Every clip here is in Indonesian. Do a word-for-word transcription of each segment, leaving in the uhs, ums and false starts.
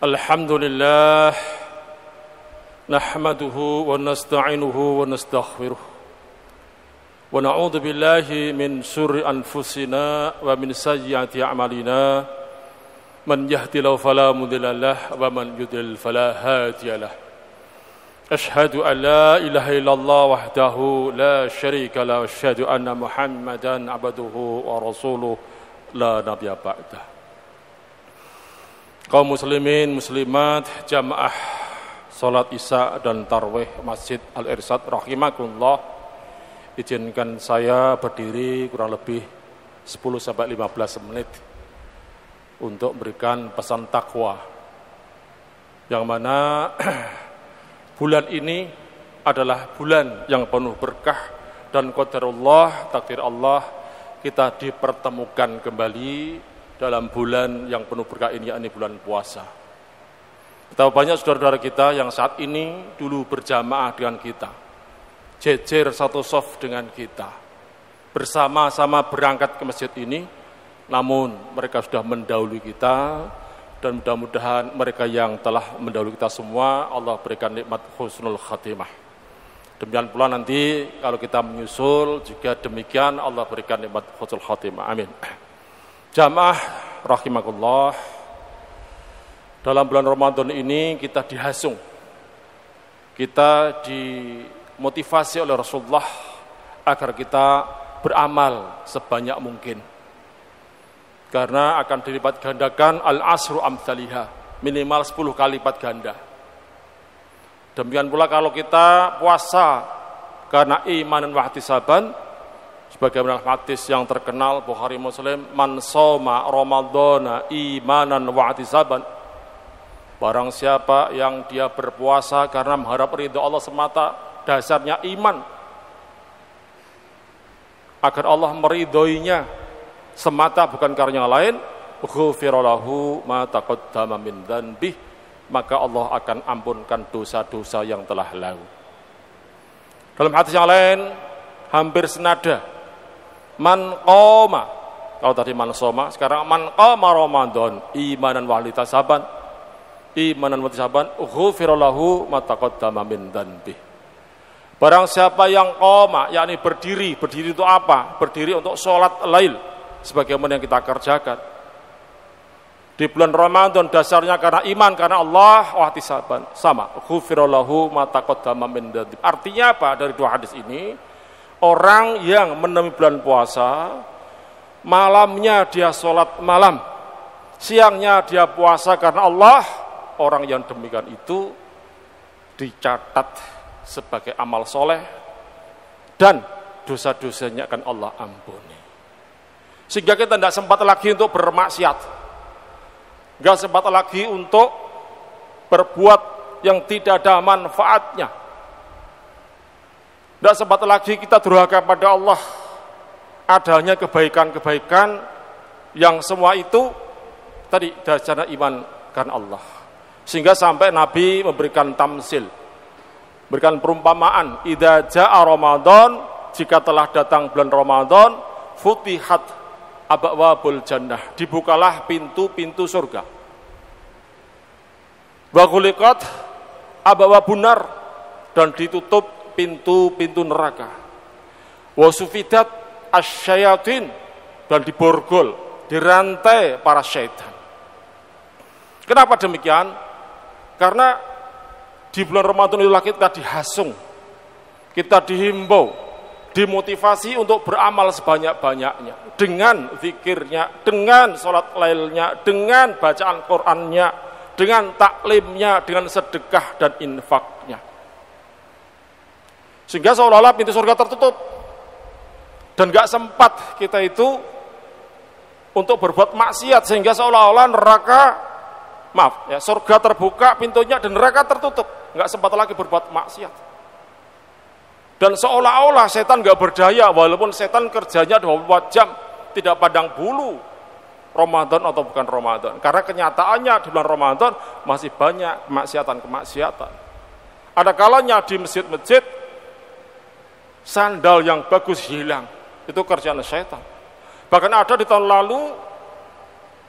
Alhamdulillah nahmaduhu wa nasta'inuhu wa nastaghfiruh wa na'udzu billahi min syurri anfusina wa min sayyiati a'malina man yahdihillahu fala mudilla lahu wa man yudlil fala hadiya lahu Ashhadu an la ilaha illallah wahdahu la syarika lahu wa asyhadu anna Muhammadan abduhu wa rasuluh la nabiyya ba'dah. Kaum muslimin muslimat jamaah salat Isya dan tarawih Masjid Al-Irsyad rahimakumullah, izinkan saya berdiri kurang lebih sepuluh sampai lima belas menit untuk memberikan pesan takwa, yang mana bulan ini adalah bulan yang penuh berkah dan qadarullah, takdir Allah, kita dipertemukan kembali dalam bulan yang penuh berkah ini, yakni bulan puasa. Betapa banyak saudara-saudara kita yang saat ini dulu berjamaah dengan kita, jejer satu shaf dengan kita, bersama-sama berangkat ke masjid ini, namun mereka sudah mendahului kita, dan mudah-mudahan mereka yang telah mendahului kita semua, Allah berikan nikmat husnul khatimah. Demikian pula nanti kalau kita menyusul juga demikian, Allah berikan nikmat husnul khatimah. Amin. Jamaah rahimakumullah, dalam bulan Ramadan ini kita dihasung, kita dimotivasi oleh Rasulullah agar kita beramal sebanyak mungkin, karena akan dilipat gandakan al-asru amthaliha, minimal sepuluh kali lipat ganda. Demikian pula kalau kita puasa karena imanan wa ihtisaban, sebagaimana hadis yang terkenal Bukhari Muslim, man shoma ramadhana imanan wa ihtisaban, barang siapa yang dia berpuasa karena mengharap ridha Allah semata, dasarnya iman agar Allah meridhoinya semata, bukan karena yang lain, ghufira lahu ma taqaddama min dzanbih, maka Allah akan ampunkan dosa-dosa yang telah lalu. Dalam hadis yang lain hampir senada, man qoma, kalau tadi man soma, sekarang man qoma ramadan imanan wa ihtisaban, imanan wa ihtisaban ghufira lahu ma taqaddama min dzanbih. Barang siapa yang qoma, yakni berdiri, berdiri itu apa? Berdiri untuk sholat lail, sebagaimana yang kita kerjakan di bulan Ramadan, dasarnya karena iman, karena Allah, wa ihtisaban, sama, ghufira lahu ma taqaddama min dzanbih. Artinya apa dari dua hadis ini? Orang yang menemui bulan puasa, malamnya dia sholat malam, siangnya dia puasa karena Allah, orang yang demikian itu dicatat sebagai amal soleh dan dosa-dosanya akan Allah ampuni. Sehingga kita tidak sempat lagi untuk bermaksiat, tidak sempat lagi untuk berbuat yang tidak ada manfaatnya. Tidak sempat lagi kita durhaka pada Allah. Adanya kebaikan-kebaikan yang semua itu tadi dasarnya iman karena Allah. Sehingga sampai Nabi memberikan tamsil, memberikan perumpamaan, idza jaa Ramadan, jika telah datang bulan Ramadan, futihat abwabul jannah, dibukalah pintu-pintu surga. Wa ghuliqat abwabun nar, dan ditutup pintu-pintu neraka. Wa sufidat asyayatin, dan diborgol, dirantai para syaitan. Kenapa demikian? Karena di bulan Ramadan itu kita dihasung, kita dihimbau, dimotivasi untuk beramal sebanyak-banyaknya, dengan zikirnya, dengan sholat lailnya, dengan bacaan Qur'annya, dengan taklimnya, dengan sedekah dan infaknya. Sehingga seolah-olah pintu surga tertutup, dan gak sempat kita itu untuk berbuat maksiat, sehingga seolah-olah neraka, maaf ya, surga terbuka pintunya dan neraka tertutup, gak sempat lagi berbuat maksiat. Dan seolah-olah setan gak berdaya, walaupun setan kerjanya dua puluh empat jam, tidak pandang bulu Ramadan atau bukan Ramadan, karena kenyataannya di bulan Ramadan masih banyak kemaksiatan-kemaksiatan. Ada kalanya di masjid-masjid sandal yang bagus hilang, itu kerjaan setan. Bahkan ada di tahun lalu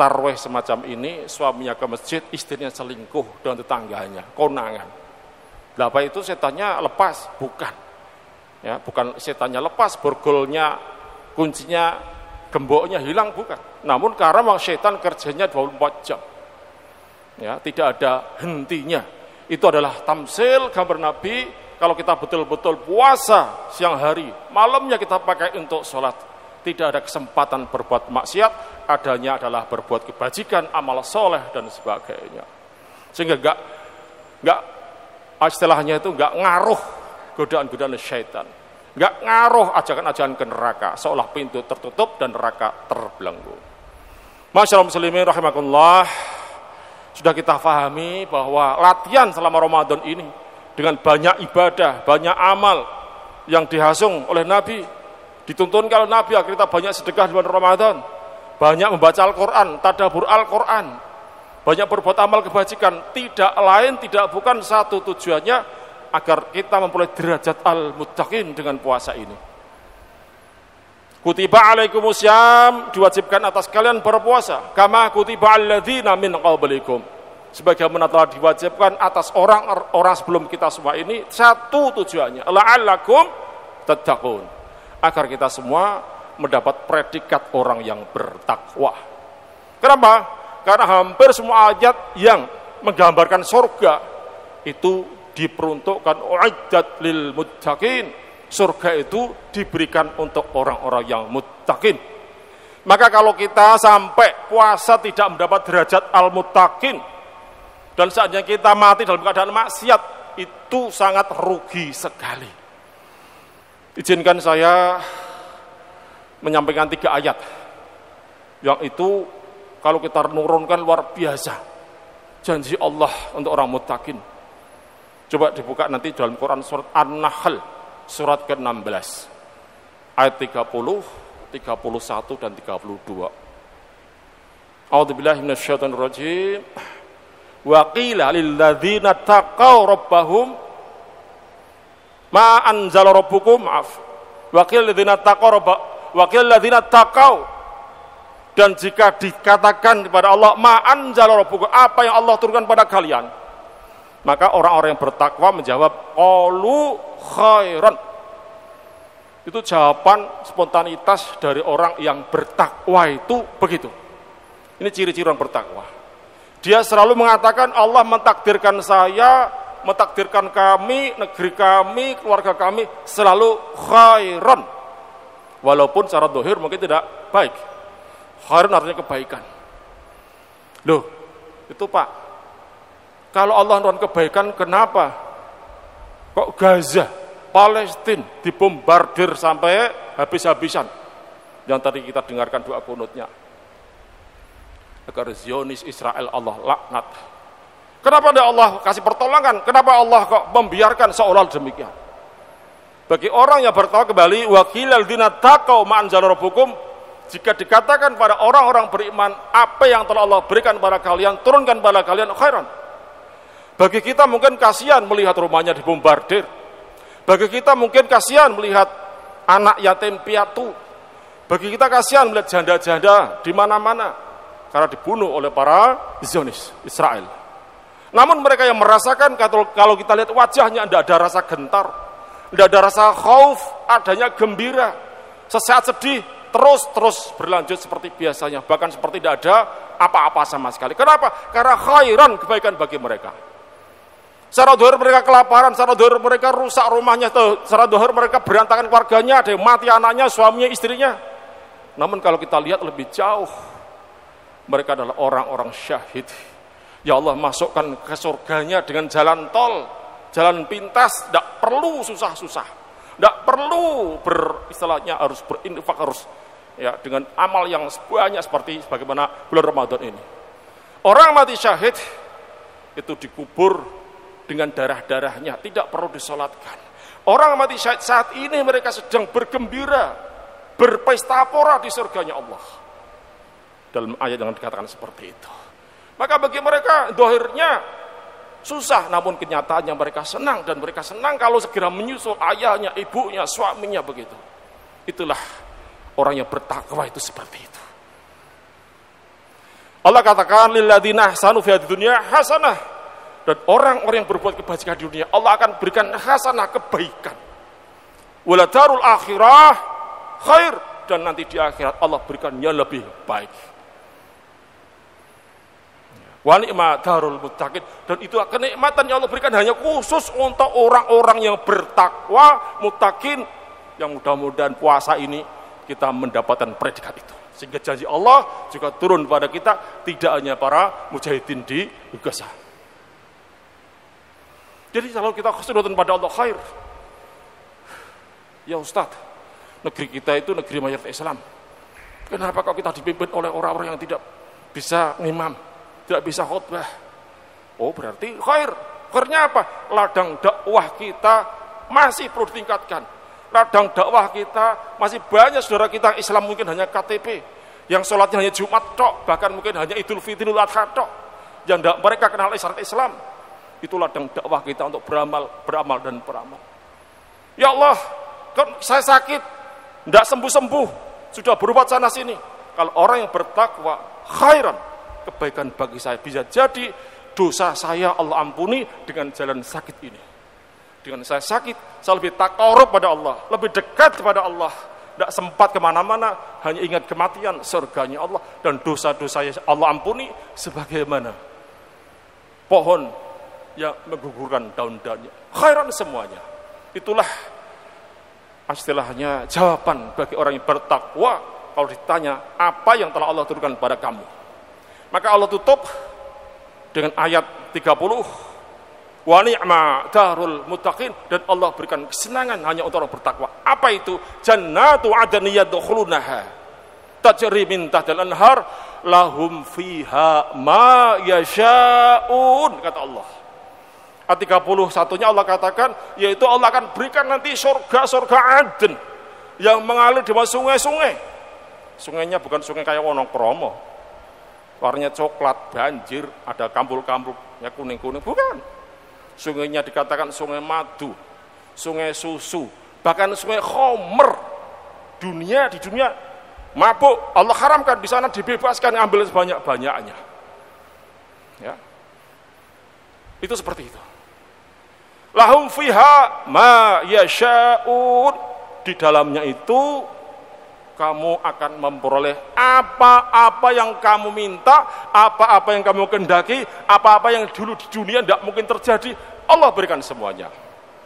tarweh semacam ini, suaminya ke masjid, istrinya selingkuh dengan tetangganya, konangan. Lah apa itu setannya lepas? Bukan. Ya, bukan setannya lepas, borgolnya, kuncinya, gemboknya hilang, bukan. Namun karena memang setan kerjanya dua puluh empat jam. Ya, tidak ada hentinya. Itu adalah tamsil gambar Nabi. Kalau kita betul-betul puasa siang hari, malamnya kita pakai untuk sholat. Tidak ada kesempatan berbuat maksiat, adanya adalah berbuat kebajikan, amal soleh dan sebagainya. Sehingga enggak, enggak istilahnya itu enggak ngaruh godaan-godaan syaitan, enggak ngaruh ajakan-ajakan ke neraka, seolah pintu tertutup dan neraka terbelenggu. Masyaallah muslimin rahimakumullah, sudah kita pahami bahwa latihan selama Ramadan ini dengan banyak ibadah, banyak amal yang dihasung oleh Nabi, dituntun kalau Nabi agar kita banyak sedekah di bulan Ramadan, banyak membaca Al-Quran, tadabbur Al-Quran, banyak berbuat amal kebajikan, tidak lain, tidak bukan satu tujuannya agar kita memperoleh derajat al-muttaqin dengan puasa ini. Kutiba alaikumusiyam, diwajibkan atas kalian berpuasa, kama kutiba alladzina min qablikum, sebagaimana telah diwajibkan atas orang-orang sebelum kita semua ini. Satu tujuannya, la'allakum tattaqun, agar kita semua mendapat predikat orang yang bertakwa. Kenapa? Karena hampir semua ayat yang menggambarkan surga itu diperuntukkan uiddat lil muttaqin. Surga itu diberikan untuk orang-orang yang muttaqin. Maka kalau kita sampai puasa tidak mendapat derajat al-muttaqin dan saatnya kita mati dalam keadaan maksiat, itu sangat rugi sekali. Izinkan saya menyampaikan tiga ayat yang itu kalau kita nurunkan luar biasa janji Allah untuk orang muttaqin. Coba dibuka nanti dalam Quran surat An-Nahl surat ke enam belas ayat tiga puluh, tiga puluh satu dan tiga puluh dua. A'udzubillahi minasyaitonir rajim. Wa qila lil ladzina taqaw rabbahum ma anzala rabbukum maaf. Wa qila lil ladzina taqaw rabba wa qila lil ladzina taqaw, dan jika dikatakan kepada Allah ma anzala rabbukum, apa yang Allah turunkan pada kalian, maka orang-orang yang bertakwa menjawab qalu khairan. Itu jawaban spontanitas dari orang yang bertakwa, itu begitu. Ini ciri-ciri orang bertakwa. Dia selalu mengatakan Allah mentakdirkan saya, mentakdirkan kami, negeri kami, keluarga kami selalu khairan. Walaupun secara zahir mungkin tidak baik. Khairan artinya kebaikan. Loh, itu Pak, kalau Allah menurunkan kebaikan, kenapa kok Gaza, Palestina dibombardir sampai habis-habisan? Yang tadi kita dengarkan doa kunutnya, agar Zionis Israel Allah laknat. Kenapa tidak Allah kasih pertolongan? Kenapa Allah kok membiarkan seolah demikian? Bagi orang yang bertakwa kembali, wakilal dina taqau ma'an jalarabukum, jika dikatakan pada orang-orang beriman, apa yang telah Allah berikan pada kalian, turunkan pada kalian khairan. Bagi kita mungkin kasihan melihat rumahnya dibombardir. Bagi kita mungkin kasihan melihat anak yatim piatu. Bagi kita kasihan melihat janda-janda di mana-mana karena dibunuh oleh para Zionis Israel. Namun mereka yang merasakan, kalau kita lihat wajahnya, tidak ada rasa gentar, tidak ada rasa khauf, adanya gembira. Sesaat sedih, terus-terus berlanjut seperti biasanya, bahkan seperti tidak ada apa-apa sama sekali. Kenapa? Karena khairan, kebaikan bagi mereka. Secara dohir mereka kelaparan, secara dohir mereka rusak rumahnya, secara dohir mereka berantakan keluarganya, ada yang mati anaknya, suaminya, istrinya. Namun kalau kita lihat lebih jauh, mereka adalah orang-orang syahid. Ya Allah masukkan ke surganya dengan jalan tol, jalan pintas, tidak perlu susah-susah, tidak perlu beristilahnya harus berinfak, harus ya dengan amal yang banyak seperti bagaimana bulan Ramadan ini. Orang mati syahid itu dikubur dengan darah-darahnya, tidak perlu disolatkan. Orang mati syahid saat ini mereka sedang bergembira, berpesta pora di surganya Allah. Dalam ayat yang dikatakan seperti itu. Maka bagi mereka dohirnya susah, namun kenyataannya mereka senang, dan mereka senang kalau segera menyusul ayahnya, ibunya, suaminya begitu. Itulah orang yang bertakwa itu seperti itu. Allah katakan lilladzina ahsanu fid dunya hasanah, dan orang-orang yang berbuat kebajikan di dunia Allah akan berikan hasanah, kebaikan. Wala darul akhirah khair, dan nanti di akhirat Allah berikan yang lebih baik. Wa ni'ma darul muttaqin, dan itu kenikmatan yang Allah berikan hanya khusus untuk orang-orang yang bertakwa, muttaqin, yang mudah-mudahan puasa ini kita mendapatkan predikat itu. Sehingga janji Allah juga turun pada kita, tidak hanya para mujahidin di Gaza. Jadi kalau kita khusnudon pada Allah khair. Ya Ustadz, negeri kita itu negeri mayoritas Islam. Kenapa kok kita dipimpin oleh orang-orang yang tidak bisa ngimam, tidak bisa khutbah? Oh, berarti khair. Khairnya apa? Ladang dakwah kita masih perlu ditingkatkan. Ladang dakwah kita masih banyak saudara kita Islam mungkin hanya K T P, yang sholatnya hanya Jumat tok, bahkan mungkin hanya Idul Fitri, Idul Adha tok, yang tidak mereka kenal syarat Islam. Itu ladang dakwah kita untuk beramal, beramal dan beramal. Ya Allah, kan saya sakit, tidak sembuh-sembuh, sudah berobat sana sini. Kalau orang yang bertakwa, khairan, kebaikan bagi saya, bisa jadi dosa saya Allah ampuni dengan jalan sakit ini. Dengan saya sakit, saya lebih takarub pada Allah, lebih dekat kepada Allah. Tidak sempat kemana-mana, hanya ingat kematian, surganya Allah, dan dosa-dosa Allah ampuni sebagaimana pohon yang menggugurkan daun-daunnya. Khairan semuanya. Itulah istilahnya jawaban bagi orang yang bertakwa kalau ditanya apa yang telah Allah turunkan pada kamu. Maka Allah tutup dengan ayat tiga puluh. Wa ni'ma darul muttaqin, dan Allah berikan kesenangan hanya untuk orang bertakwa. Apa itu? Jannatu adn yadkhulunaha tajri min tahtil anhar lahum fiha ma yasha'un, kata Allah. Ayat tiga puluh satu-nya Allah katakan, yaitu Allah akan berikan nanti surga-surga Aden yang mengalir di bawah sungai-sungai. Sungainya bukan sungai kayak Wonokromo, warnanya coklat, banjir, ada kampul-kampulnya kuning-kuning, bukan. Sungainya dikatakan sungai madu, sungai susu, bahkan sungai khomer. Dunia di dunia mabuk, Allah haramkan, di sana dibebaskan, ambil sebanyak-banyaknya. Ya, itu seperti itu. Lahum fiha ma yasha'un, di dalamnya itu kamu akan memperoleh apa-apa yang kamu minta, apa-apa yang kamu kehendaki, apa-apa yang dulu di dunia tidak mungkin terjadi, Allah berikan semuanya.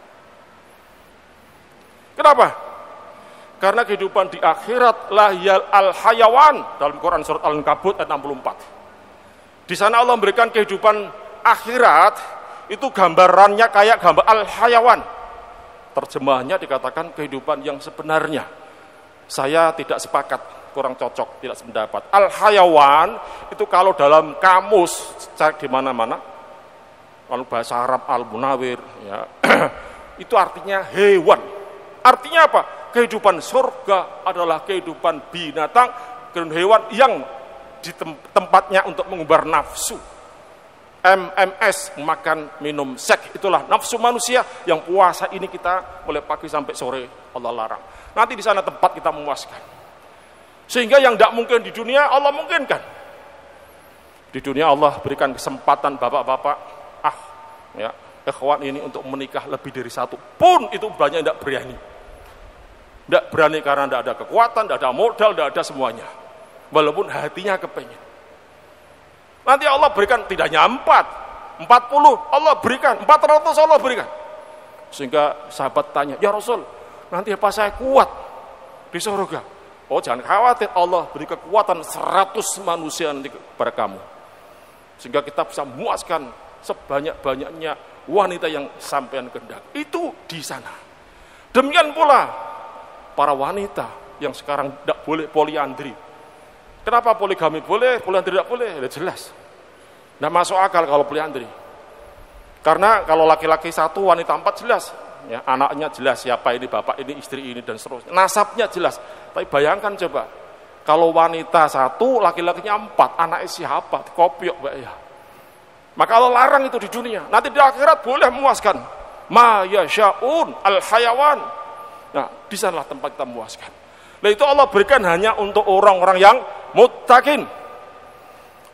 Kenapa? Karena kehidupan di akhirat lahyal al-hayawan, dalam Quran surat Al-Ankabut ayat enam puluh empat. Di sana Allah memberikan kehidupan akhirat, itu gambarannya kayak gambar al-hayawan. Terjemahnya dikatakan kehidupan yang sebenarnya. Saya tidak sepakat, kurang cocok, tidak sependapat. Al-hayawan itu kalau dalam kamus cek di mana-mana, kalau bahasa Arab Al-Munawir, ya, itu artinya hewan. Artinya apa? Kehidupan surga adalah kehidupan binatang dan hewan yang di tempatnya untuk mengumbar nafsu. M M S, makan, minum, seks, itulah nafsu manusia yang puasa ini kita mulai pagi sampai sore Allah larang. Nanti di sana tempat kita memuaskan. Sehingga yang tidak mungkin di dunia Allah mungkinkan. Di dunia Allah berikan kesempatan bapak-bapak, ah, ya, ikhwan ini untuk menikah lebih dari satu pun itu banyak tidak berani. Tidak berani karena tidak ada kekuatan, tidak ada modal, tidak ada semuanya. Walaupun hatinya kepengen. Nanti Allah berikan tidak hanya empat, empat puluh Allah berikan, empat ratus Allah berikan. Sehingga sahabat tanya, ya Rasul, nanti apa saya kuat di surga? Oh, jangan khawatir, Allah beri kekuatan seratus manusia nanti kepada kamu. Sehingga kita bisa memuaskan sebanyak-banyaknya wanita yang sampean kehendak. Itu di sana. Demikian pula para wanita yang sekarang tidak boleh poliandri. Kenapa poligami boleh, poliandri tidak boleh? Ya jelas. Tidak masuk akal kalau poliandri. Karena kalau laki-laki satu, wanita empat jelas. Ya, anaknya jelas siapa ini, bapak ini, istri ini, dan seterusnya. Nasabnya jelas. Tapi bayangkan coba, kalau wanita satu, laki-lakinya empat, anaknya siapa? Kopiok, Mbak ya. Maka Allah larang itu di dunia. Nanti di akhirat boleh memuaskan. Ma yasha'un al-hayawan. Nah, di sanalah tempat kita memuaskan. Nah, itu Allah berikan hanya untuk orang-orang yang muttaqin.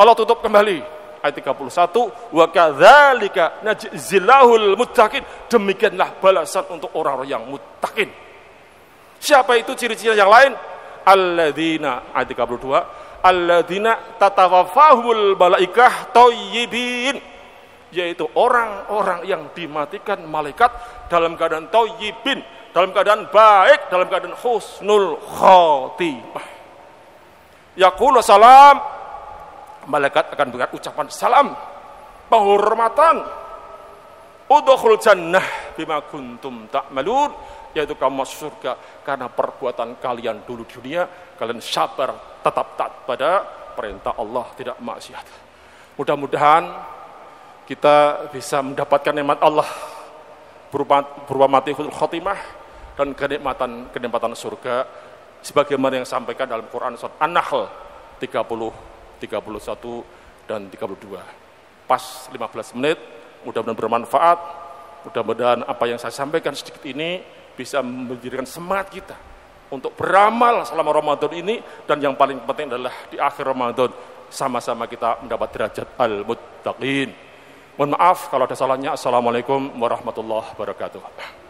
Allah tutup kembali ayat tiga puluh satu, wa kadzalika najzilahul muttaqin, demikianlah balasan untuk orang-orang yang muttaqin. Siapa itu ciri-ciri yang lain? Alladzina, ayat tiga puluh dua, alladzina tatawaffahumul malaikah thayyibin, yaitu orang-orang yang dimatikan malaikat dalam keadaan thayyibin, dalam keadaan baik, dalam keadaan husnul khotimah. Yaqulu salam, malaikat akan memberikan ucapan salam, penghormatan, udkhul jannah bima kuntum ta'malun, yaitu kamu masuk surga karena perbuatan kalian dulu di dunia, kalian sabar, tetap taat pada perintah Allah, tidak maksiat. Mudah-mudahan kita bisa mendapatkan nikmat Allah berupa, berupa mati husnul khotimah dan kenikmatan kenikmatan surga sebagaimana yang disampaikan dalam Quran surat An-Nahl tiga puluh, tiga puluh satu dan tiga puluh dua. Pas lima belas menit, mudah-mudahan bermanfaat. Mudah-mudahan apa yang saya sampaikan sedikit ini bisa menjadikan semangat kita untuk beramal selama Ramadan ini, dan yang paling penting adalah di akhir Ramadan sama-sama kita mendapat derajat al-muttaqin. Mohon maaf kalau ada salahnya. Assalamualaikum warahmatullahi wabarakatuh.